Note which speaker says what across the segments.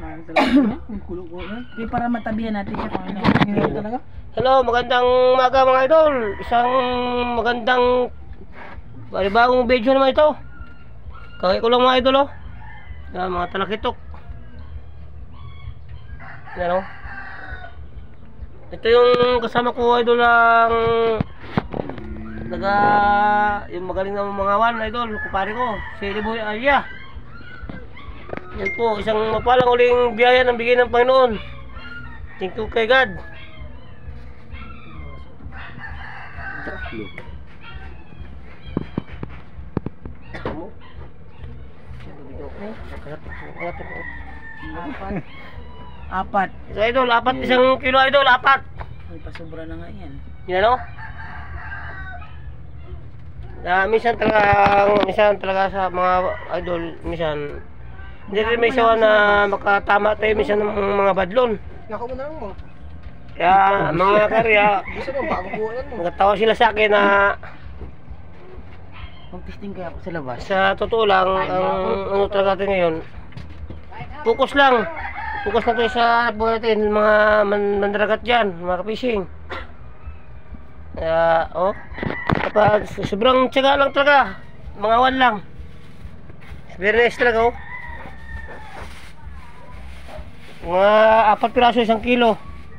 Speaker 1: Kaya para matabihan natin siya kung ano talaga.
Speaker 2: Hello, magandang umaga mga idol. Isang magandang bagong video naman ito. Kaya ko lang mga idol oh. Yan, mga talakitok. Yan oh. Ito yung kasama ko idol lang yung magaling na mga wan idol, kupare ko, si Liboy Alia. Yan po, isang mapalang uling biyaya ng bigay ng Panginoon. Thank you kay God.
Speaker 1: Apat.
Speaker 2: So idol, apat, isang kilo idol, apat.
Speaker 1: May pasobra na nga yan.
Speaker 2: Yan o. Minsan talaga sa mga idol, minsan hindi rin may sawa na makatama tayo minsan ng mga badlon.
Speaker 1: Nako mo na lang mo.
Speaker 2: Kaya mga karya, nagtawa sila sa akin na
Speaker 1: mag-testing kaya ako sa labas.
Speaker 2: sa totoo lang, ang ano talaga natin ngayon, focus lang. Focus na tayo sa buhay natin, mga mandaragat dyan, mga kapising. Kaya, kapag sobrang tiyaga lang talaga, mga wan lang. Very nice talaga, mga 4 piraso, 1 kilo.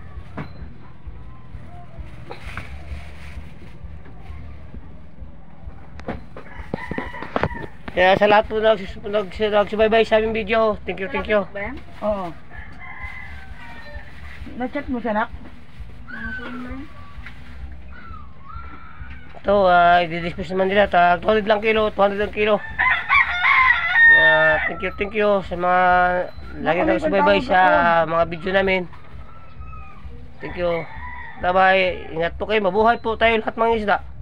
Speaker 2: Kaya sa lahat po nagsubaybay sa aming video, thank you.
Speaker 1: Oo. Na-chat mo siya, nak?
Speaker 2: Ito, i-dispose naman nila. 200 lang kilo. Thank you sa mga lagi nagsubaybay sa mga video namin. Thank you. Bye bye. Ingat po kayo. Mabuhay po tayo lahat mga isda.